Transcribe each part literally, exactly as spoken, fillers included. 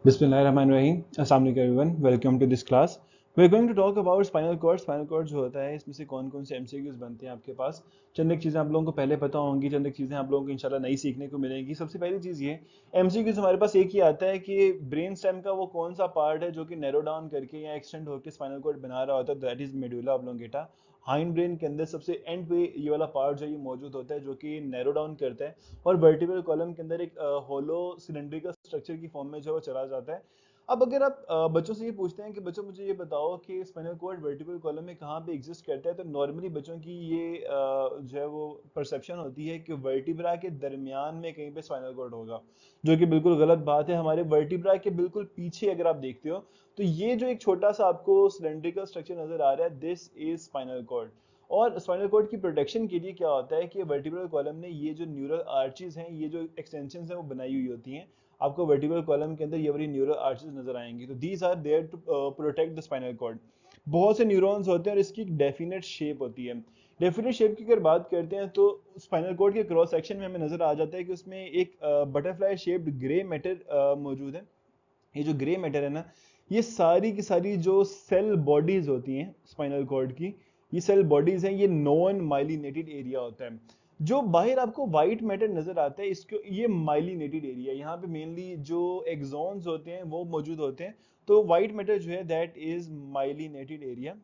Bismillahirrahmanirrahim. Assalamu alaikum everyone. Welcome to this class. We're going to talk about spinal cord. Spinal cord जो होता है इसमें से कौन कौन से एमसीक्यूज बनते हैं आपके पास। चंद एक चीज़ें आप लोगों को पहले पता होंगी, चंद एक चीज़ें आप लोगों को इंशाल्लाह नई सीखने को मिलेंगी। सबसे पहली चीज़ ये एमसीक्यूज हमारे पास एक ही आता है कि ब्रेन स्टेम का वो कौन सा पार्ट है जो कि नैरो डाउन करके या एक्सटेंड होकर स्पाइनल कॉर्ड बना रहा होता है, that is medulla oblongata. Hind brain के अंदर सबसे एंड पे ये वाला पार्ट जो ये मौजूद होता है जो कि नैरो डाउन करता है और वर्टिब्रल कॉलम के अंदर एक होलो सिलेंड्रिकल स्ट्रक्चर की फॉर्म में जो है वो चला जाता है। अब अगर आप अ, बच्चों से ये पूछते हैं कि बच्चों मुझे ये बताओ कि स्पाइनल कॉर्ड वर्टिब्रल कॉलम में कहाँ पे एग्जिस्ट करता है, तो नॉर्मली बच्चों की ये अ, जो है वो परसेप्शन होती है कि वर्टिब्रा के दरमियान में कहीं पे स्पाइनल कॉर्ड होगा, जो कि बिल्कुल गलत बात है। हमारे वर्टिब्रा के बिल्कुल पीछे अगर आप देखते हो तो ये जो एक छोटा सा आपको सिलेंड्रिकल स्ट्रक्चर नजर आ रहा है, दिस इज स्पाइनल कॉर्ड। और स्पाइनल कॉर्ड की प्रोटेक्शन के लिए क्या होता है कि वर्टिब्रल कॉलम ने ये जो न्यूरल आर्चेज हैं, ये जो एक्सटेंशन है वो बनाई हुई होती हैं। आपको वर्टिब्रल कॉलम के अंदर ये वाली न्यूरल आर्चेज नजर आएंगी, तो these are there to protect the spinal cord. बहुत से न्यूरॉन्स होते हैं और इसकी एक डेफिनेट शेप होती है। डेफिनेट शेप की अगर बात करते हैं तो स्पाइनल कॉर्ड के क्रॉस सेक्शन में हमें नजर आ जाता है कि उसमें एक बटरफ्लाई शेप्ड ग्रे मैटर मौजूद है। ये जो ग्रे मैटर है ना, ये सारी की सारी जो सेल बॉडीज होती हैं स्पाइनल कॉर्ड की, ये सेल बॉडीज हैं, ये नॉन माइलिनेटेड एरिया होता है। जो बाहर आपको व्हाइट मैटर नजर आता है इसको, ये माइलिनेटेड एरिया, यहाँ पे मेनली जो एक्सॉन्स होते हैं वो मौजूद होते हैं। तो व्हाइट मैटर जो है that is myelinated area,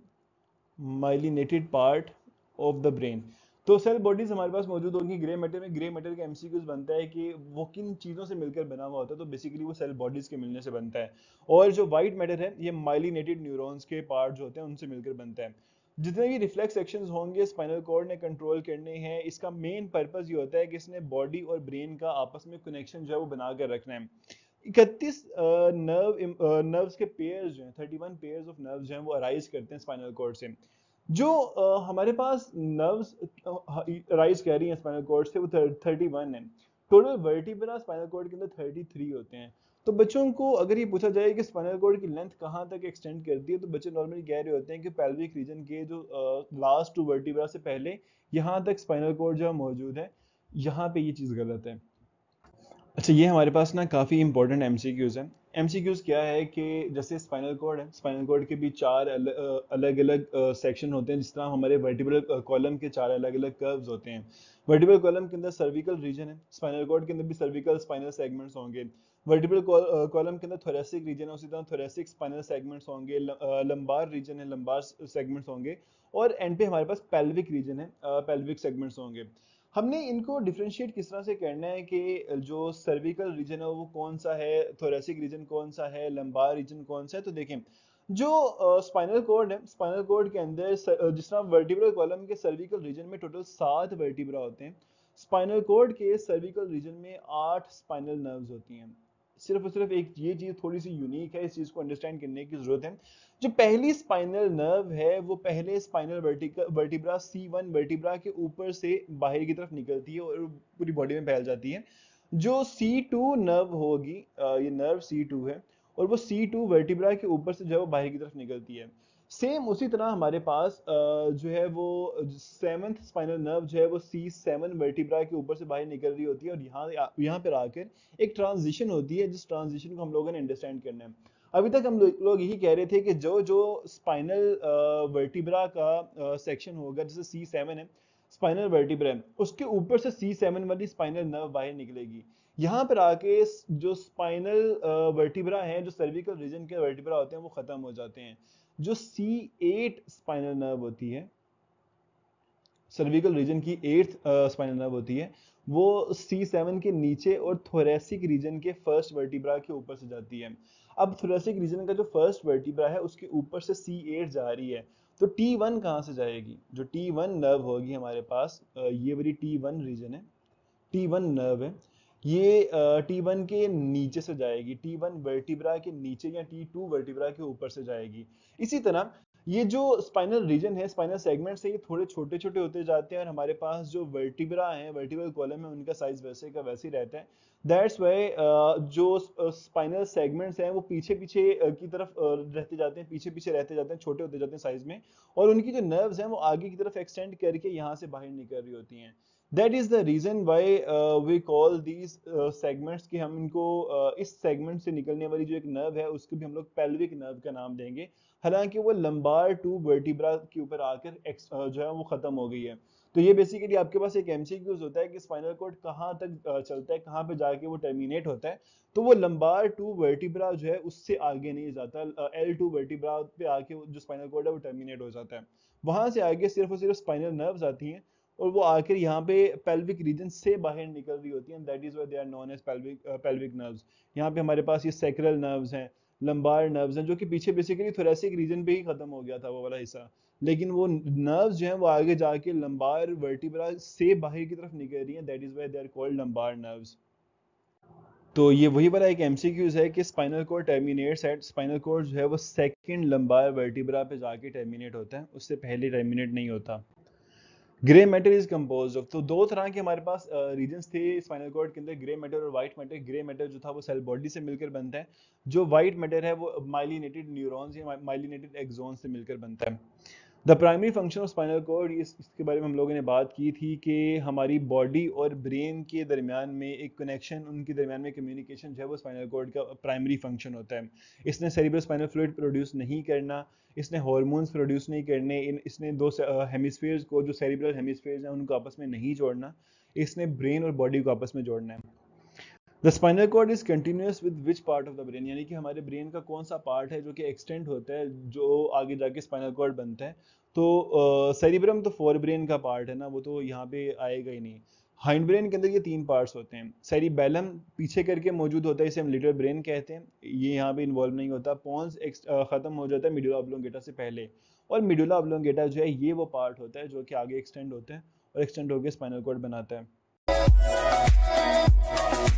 myelinated part of the brain. तो सेल बॉडीज हमारे पास मौजूद होंगी ग्रे मैटर में। ग्रे मैटर का एमसीक्यूज बनता है कि वो किन चीजों से मिलकर बना हुआ होता है, तो बेसिकली वो सेल बॉडीज के मिलने से बनता है। और जो व्हाइट मैटर है ये माइलिनेटेड न्यूरॉन्स के पार्ट जो होते हैं उनसे मिलकर बनता है। जितने भी रिफ्लेक्स एक्शंस होंगे स्पाइनल कॉर्ड ने कंट्रोल करने हैं, इसका मेन पर्पस ये होता है कि इसने बॉडी और ब्रेन का आपस में कनेक्शन जो है वो बनाकर रखना है। इकतीस नर्व नर्व्स के पेयर्स जो हैं, thirty one pairs of nerves जो हैं वो अराइज करते हैं स्पाइनल कॉर्ड से। जो uh, हमारे पास नर्व्स राइज कर रही हैं स्पाइनल कॉर्ड से वो थर्टी वन है। टोटल वर्टिब्रा स्पाइनल कॉर्ड के अंदर थर्टी थ्री होते हैं। तो बच्चों को अगर ये पूछा जाए कि स्पाइनल कॉर्ड की लेंथ कहाँ तक एक्सटेंड करती है, तो बच्चे नॉर्मली कह रहे होते हैं कि पेल्विक रीजन के जो लास्ट टू वर्टिब्रा से पहले यहाँ तक स्पाइनल कॉर्ड जो मौजूद है। यहाँ पे ये चीज गलत है। अच्छा, ये हमारे पास ना काफ़ी इंपॉर्टेंट एमसीक्यूज हैं। एमसीक्यूज क्या है कि जैसे स्पाइनल कॉर्ड है, स्पाइनल कॉर्ड के भी चार अलग अलग सेक्शन होते हैं, जिस तरह हमारे वर्टिब्रल कॉलम के चार अलग अलग कर्व्स होते हैं। वर्टिब्रल कॉलम के अंदर सर्विकल रीजन है, स्पाइनल कॉर्ड के अंदर भी सर्विकल स्पाइनल सेगमेंट्स होंगे। वर्टिब्रल कॉलम के अंदर थोरेसिक रीजन है, उसी तरह थोरेसिक स्पाइनल सेगमेंट्स होंगे। लंबार रीजन है, लंबार सेगमेंट्स होंगे। और एंड पे हमारे पास पेल्विक रीजन है, पेल्विक सेगमेंट्स होंगे। हमने इनको डिफरेंशिएट किस तरह से करना है कि जो सर्विकल रीजन है वो कौन सा है, थोरेसिक रीजन कौन सा है, लंबार रीजन कौन सा है। तो देखें, जो स्पाइनल कॉर्ड है, स्पाइनल कॉर्ड के अंदर स- अ, जिस तरह वर्टिब्रल कॉलम के सर्विकल रीजन में टोटल सात वर्टिब्रा होते हैं, स्पाइनल कॉर्ड के सर्विकल रीजन में आठ स्पाइनल नर्व्स होती हैं। सिर्फ और सिर्फ एक ये चीज थोड़ी सी यूनिक है, इस चीज को अंडरस्टैंड करने की जरूरत है। जो पहली स्पाइनल नर्व है वो पहले spinal vertebra C one vertebra के ऊपर से बाहर की तरफ निकलती है और पूरी बॉडी में फैल जाती है। जो सी टू नर्व होगी, अ, ये नर्व सी टू है, और वो सी टू वर्टिब्रा के ऊपर से जो है वो बाहर की तरफ निकलती है। सेम उसी तरह हमारे पास अ, जो है वो सेवंथ स्पाइनल नर्व जो है वो सी सेवन वर्टिब्रा के ऊपर से बाहर निकल रही होती है, और यहाँ यहाँ पर आकर एक ट्रांजिशन होती है, जिस ट्रांजिशन को हम लोगों ने अंडरस्टैंड करना है। अभी तक हम लोग यही कह रहे थे कि जो जो स्पाइनल वर्टिब्रा का सेक्शन होगा, जैसे सी सेवन है स्पाइनल वर्टिब्रा, उसके ऊपर से सी सेवन वाली स्पाइनल नर्व बाहर निकलेगी। यहाँ पर आके जो स्पाइनल वर्टिब्रा है, जो सर्विकल रीजन के वर्टिब्रा होते हैं वो खत्म हो जाते हैं। जो सी एट स्पाइनल नर्व होती है, सर्विकल रीजन की एट्थ स्पाइनल नर्व होती है, वो सी सेवन के नीचे और थोरेसिक रीजन के फर्स्ट वर्टिब्रा के ऊपर से जाती है। अब थोरेसिक रीजन का जो फर्स्ट वर्टिब्रा है उसके ऊपर से सी एट जा रही है, तो टी वन कहाँ से जाएगी? जो टी वन नर्व होगी हमारे पास, अ, ये वाली टी वन रीजन है, टी वन नर्व है, ये टी वन के नीचे से जाएगी, टी वन वर्टिब्रा के नीचे या टी टू वर्टिब्रा के ऊपर से जाएगी। इसी तरह ये जो स्पाइनल रीजन है, स्पाइनल सेगमेंट्स है, ये थोड़े छोटे छोटे होते जाते हैं, और हमारे पास जो वर्टिब्रा है, वर्टिब्रल कॉलम है, उनका साइज वैसे का वैसे ही रहता है। दैट्स वाई जो स्पाइनल सेगमेंट्स हैं वो पीछे पीछे की तरफ अ, रहते जाते हैं, पीछे पीछे रहते जाते हैं, छोटे होते जाते हैं साइज में, और उनकी जो नर्व्स हैं वो आगे की तरफ एक्सटेंड करके यहाँ से बाहर निकल रही होती हैं। That is the reason why we call these segments, कि हम इनको uh, इस सेगमेंट से निकलने वाली जो एक नर्व है उसको भी हम लोग पेल्विक नर्व का नाम देंगे, हालांकि वो लंबार टू वर्टिब्रा के ऊपर आकर ex- uh, जो है वो खत्म हो गई है। तो ये बेसिकली आपके पास एक एमसीक्यूज होता है कि स्पाइनल कॉर्ड कहाँ तक uh, चलता है, कहाँ पे जाके वो टर्मिनेट होता है। तो वो लंबार टू वर्टिब्रा जो है उससे आगे नहीं जाता, एल टू वर्टिब्रा पे आके वो जो स्पाइनल कॉर्ड है वो टर्मिनेट हो जाता है। वहां से आगे सिर्फ और सिर्फ स्पाइनल नर्व्स आती हैं और वो आखिर यहाँ पे पेल्विक रीजन से बाहर निकल रही होती हैं, that is why they are known as pelvic pelvic nerves. यहाँ पे हमारे पास ये सैक्रल नर्व्स हैं, लंबार नर्व्स हैं, जो कि पीछे बेसिकली थोरेसिक रीजन पे ही खत्म हो गया था वो वाला हिस्सा, लेकिन वो नर्व्स जो हैं वो आगे जाके लंबार वर्टिब्रा से बाहर की तरफ निकल रही हैं, that is why they are called lumbar nerves. तो ये वही वाला एक एमसीक्यूज है कि spinal cord terminates at, spinal cord जो है वो सेकंड लंबार वर्टिब्रा पे जाके टर्मिनेट होता है, उससे पहले टर्मिनेट नहीं होता। Grey matter is composed of, तो दो तरह के हमारे पास रीजन्स थे स्पाइनल कॉर्ड के अंदर, ग्रे मैटर और व्हाइट मैटर। ग्रे मैटर जो था वो सेल बॉडी से मिलकर बनता है, जो व्हाइट मैटर है वो माइलिनेटेड न्यूरॉन्स या माइलिनेटेड एक्सोन से मिलकर बनता है। The primary function of spinal cord, इस इसके बारे में हम लोगों ने बात की थी कि हमारी बॉडी और ब्रेन के दरमियान में एक कनेक्शन, उनके दरमियान में कम्युनिकेशन जो है वो स्पाइनल कॉर्ड का प्राइमरी फंक्शन होता है। इसने सेरिब्रल स्पाइनल फ्लूइड प्रोड्यूस नहीं करना, इसने हार्मोन्स प्रोड्यूस नहीं करने, इन इसने दो हेमिस्फीयर्स को, जो सेरिब्रल हेमिस्फीयर्स हैं उनको आपस में नहीं जोड़ना, इसने ब्रेन और बॉडी को आपस में जोड़ना है। The spinal cord is continuous with which part of the brain, यानी कि हमारे ब्रेन का कौन सा पार्ट है जो कि एक्सटेंड होता है, जो आगे जाके स्पाइनल कॉर्ड बनता है। तो सेरिब्रम uh, तो फोर ब्रेन का पार्ट है ना, वो तो यहाँ पे आएगा ही नहीं। हाइंड ब्रेन के अंदर ये तीन पार्ट्स होते हैं। सेरिबेलम पीछे करके मौजूद होता है, इसे हम लिटिल ब्रेन कहते हैं, ये यहाँ पे इन्वॉल्व नहीं होता। पोन्स खत्म हो जाता है मिडुला ऑब्लोंगेटा से पहले, और मिडुला ऑब्लोंगेटा जो है ये वो पार्ट होता है जो कि आगे एक्सटेंड होता है और एक्सटेंड होकर स्पाइनल कॉर्ड बनाता है।